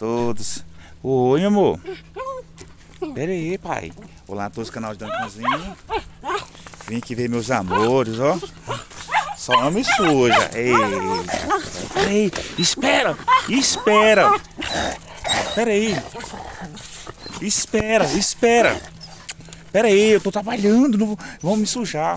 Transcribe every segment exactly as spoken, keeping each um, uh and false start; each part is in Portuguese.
todos. Oi, meu amor. Pera aí, pai. Olá a todos do canal de Duncanzinho. Vim aqui ver meus amores, ó. Só homem suja. Eita. Pera aí. Espera. Espera. Pera aí. Espera. Espera. Pera aí. Eu tô trabalhando. Não vão me sujar.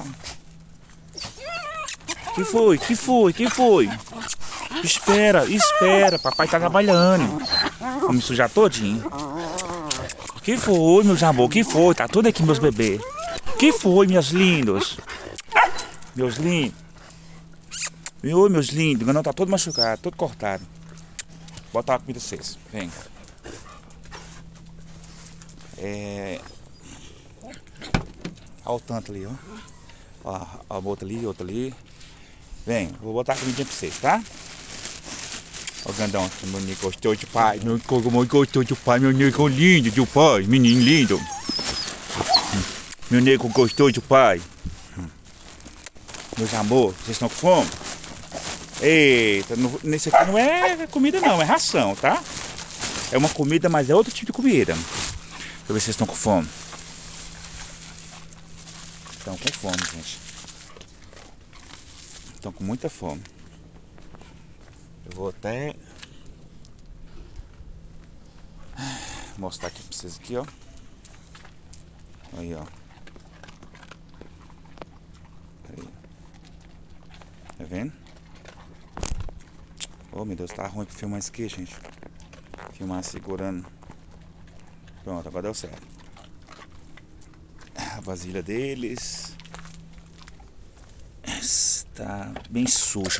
Que foi? Que foi? Que foi? Espera. Espera. Papai tá trabalhando. Vou me sujar todinho. Que foi, meus amor? Que foi? Tá tudo aqui, meus bebês. Que foi, meus lindos? Meus lindos. Oi, meus lindos. Não, tá todo machucado, todo cortado. Bota a comida pra vocês. Vem. É... Olha o tanto ali, ó. Ó, ó, outra ali, outra ali. Vem, vou botar a comidinha pra vocês, tá? Ó o grandão, meu nego gostou de pai. Meu nego gostou de pai, meu nego lindo de pai, menino lindo. Meu nego gostou de pai. Meus amor, vocês estão com fome? Eita, não, nesse aqui não é comida não, é ração, tá? É uma comida, mas é outro tipo de comida. Deixa eu ver se vocês estão com fome. Estão com fome, gente. Estão com muita fome. Eu vou até mostrar aqui pra vocês aqui, ó. Aí, ó. Aí. Tá vendo? Oh, meu Deus, tá ruim pra filmar isso aqui, gente. Filmar segurando. Pronto, agora deu certo. A vasilha deles está bem suja.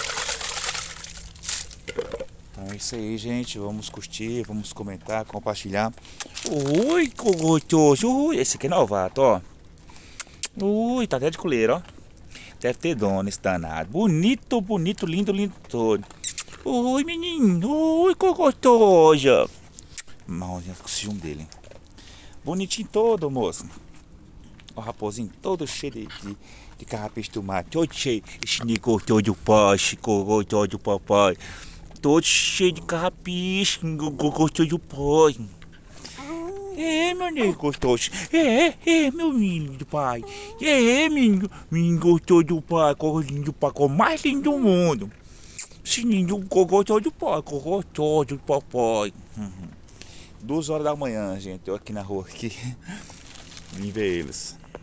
Então é isso aí, gente. Vamos curtir, vamos comentar, compartilhar. Ui, gostoso. Ui, esse aqui é novato, ó. Ui, tá até de coleira, ó. Deve ter dono esse danado. Bonito, bonito, lindo, lindo todo. Ui, menino. Ui, que gostoso. Malzinho com o ciúme dele. Bonitinho todo, moço. O raposinho todo cheio de, de, de carrapicho do mato. Todo cheio. Esse negócio todo de passe, todo de papai. Todo cheio de carrapicho, gostoso de pai. É, meu nego gostoso. É, é, meu menino do pai. É, menino, menino gostoso do pai. Corrinho do pai, o mais lindo do mundo. Esse menino gostoso do pai, gostoso do papai. Duas horas da manhã, gente. Eu aqui na rua aqui. Vim ver eles.